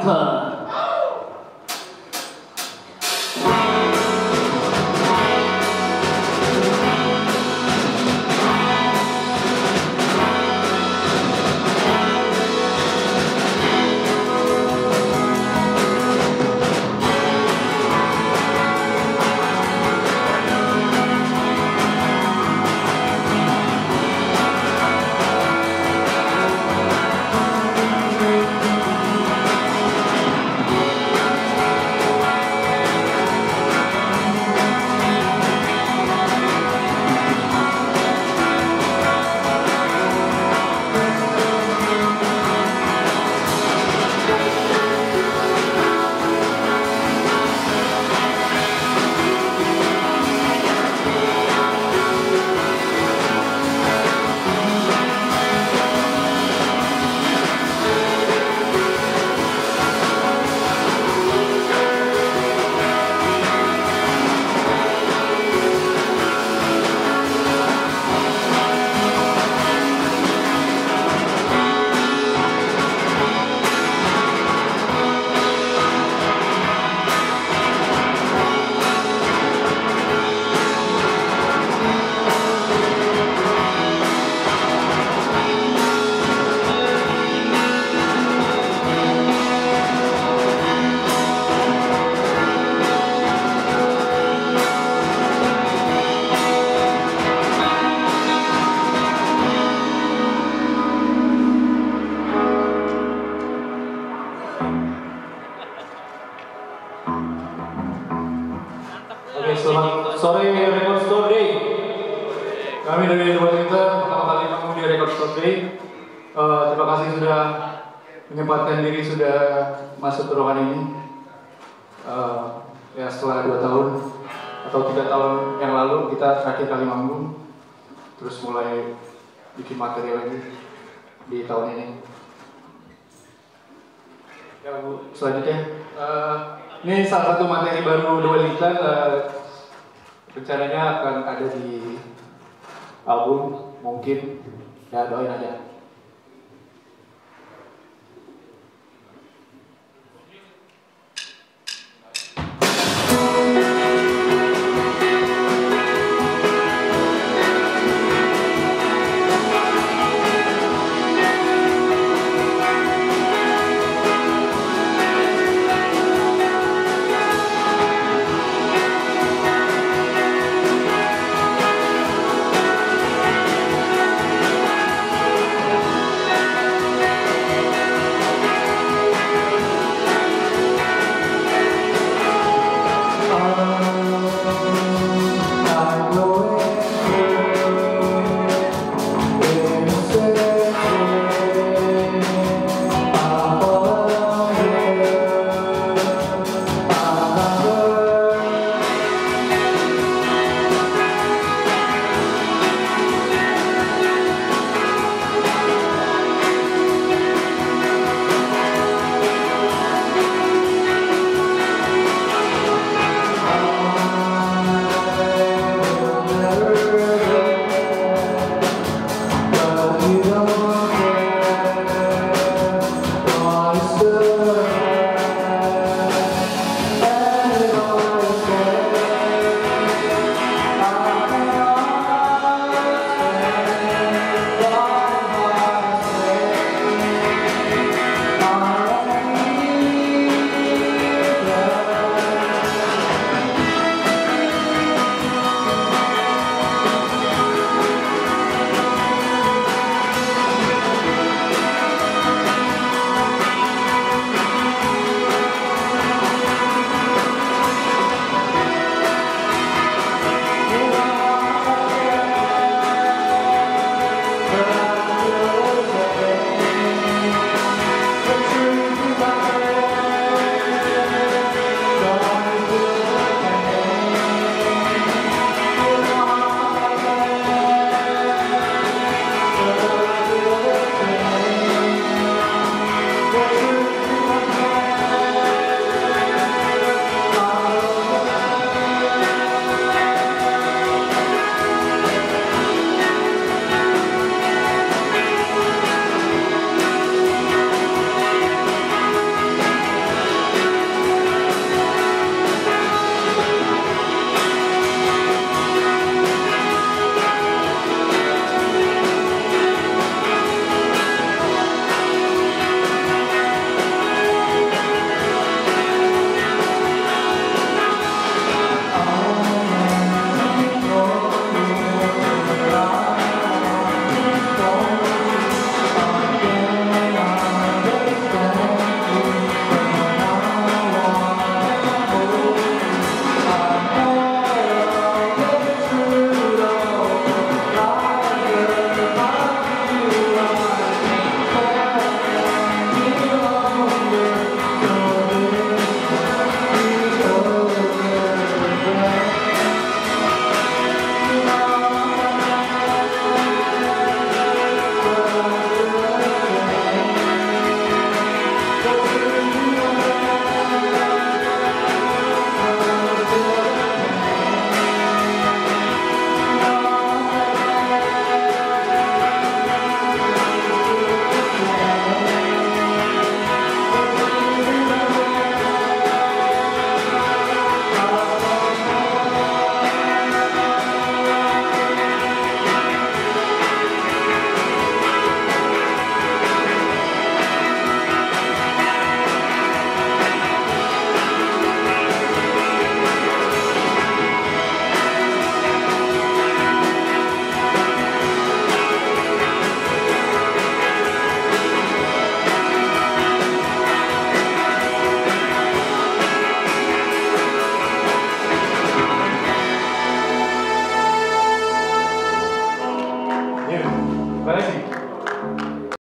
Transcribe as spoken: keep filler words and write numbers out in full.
Hunter. Oke, selamat sore Record Store Day. Kami dari Dua Liter pertama kali manggung di Record Store Day. Uh, terima kasih sudah menyempatkan diri, sudah masuk ke ruangan ini. Uh, ya setelah dua tahun atau tiga tahun yang lalu kita terakhir kali manggung, terus mulai bikin materi lagi di tahun ini. Ya Bu, selanjutnya. Uh, Ini salah satu materi baru Dua Liter, uh, rencananya akan ada di album, mungkin ya doain aja.